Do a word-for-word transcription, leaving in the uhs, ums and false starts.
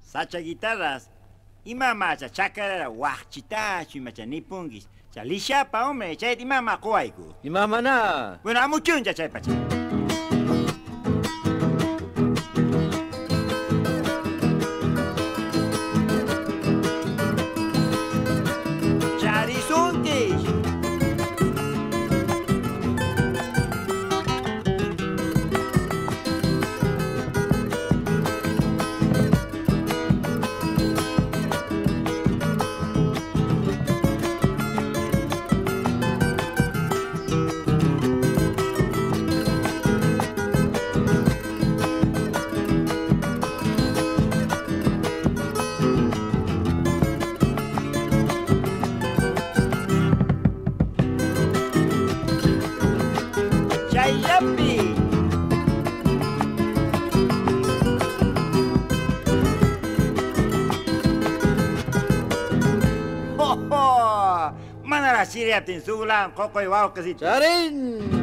Sacha guitarras. Imama cha chacarara wachitachu macha nipungis. Cha lishapa hombre, cha imama kuaiku. Imama na. Bueno, amuchunja cha pacha. Charizontes. Chayapi. Ho ho. Mana la siriap tin sulang kokoi wau kasi. Charin.